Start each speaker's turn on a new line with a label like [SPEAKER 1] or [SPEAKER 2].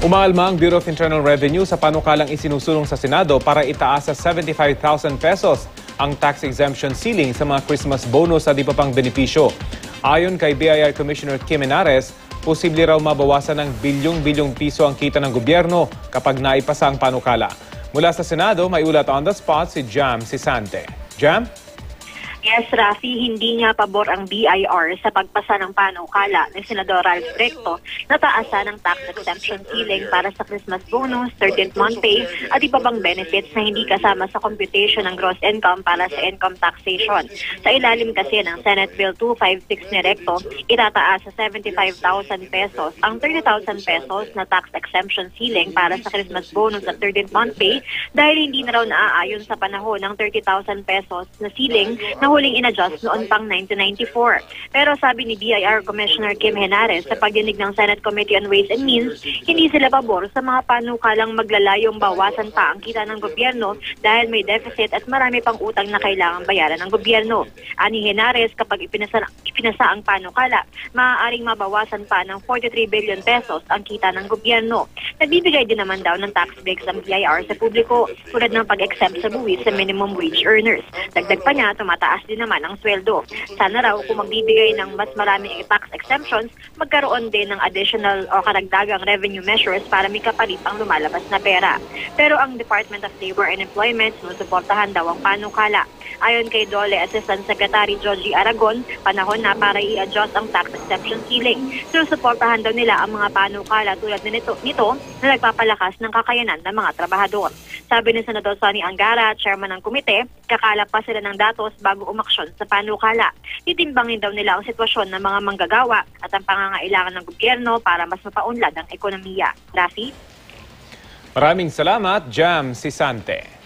[SPEAKER 1] Umalma ang Bureau of Internal Revenue sa panukalang isinusulong sa Senado para itaas sa 75,000 pesos ang tax exemption ceiling sa mga Christmas bonus at iba pang benepisyo. Ayon kay BIR Commissioner Kim Henares, posible raw mabawasan ng bilyong-bilyong piso ang kita ng gobyerno kapag naipasa ang panukala. Mula sa Senado, may ulat on the spot si Jam Sisante. Jam?
[SPEAKER 2] Yes, Rafi, hindi nga pabor ang BIR sa pagpasa ng panukala ni Senador Ralph Recto na taasan ng tax exemption ceiling para sa Christmas bonus, 13th month pay at iba pang benefits na hindi kasama sa computation ng gross income para sa income taxation. Sa ilalim kasi ng Senate Bill 256 ni Recto, itataas sa 75,000 pesos ang 30,000 pesos na tax exemption ceiling para sa Christmas bonus at 13th month pay dahil hindi na raw naaayon sa panahon ng 30,000 pesos na ceiling na huling in-adjust noon pang 1994. Pero sabi ni BIR Commissioner Kim Henares sa pagdinig ng Senate Committee on Ways and Means, hindi sila pabor sa mga panukalang maglalayong bawasan pa ang kita ng gobyerno dahil may deficit at marami pang utang na kailangang bayaran ng gobyerno. Ani Henares, kapag ipinasa ang panukala, maaaring mabawasan pa ng 43 billion pesos ang kita ng gobyerno. Nagbibigay din naman daw ng tax breaks ang BIR sa publiko tulad ng pag-exempt sa buwis sa minimum wage earners. Dagdag pa niya, tumataas din naman ang sweldo. Sana raw kung magbibigay ng mas maraming tax exemptions, magkaroon din ng additional o karagdagang revenue measures para may kapalit ang lumalabas na pera. Pero ang Department of Labor and Employment sinusuportahan daw ang panukala. Ayon kay DOLE Assistant Secretary Joji Aragon, panahon na para i-adjust ang tax exemption ceiling. Sinusuportahan daw nila ang mga panukala tulad nito na nagpapalakas ng kakayanan ng mga trabahador. Sabi ni Senador Sonny Angara, chairman ng komite, kakalap pa sila ng datos bago umaksyon sa panukala. Titimbangin daw nila ang sitwasyon ng mga manggagawa at ang pangangailangan ng gobyerno para mas mapaunlad ang ekonomiya. Rafi?
[SPEAKER 1] Maraming salamat, Jam Sisante.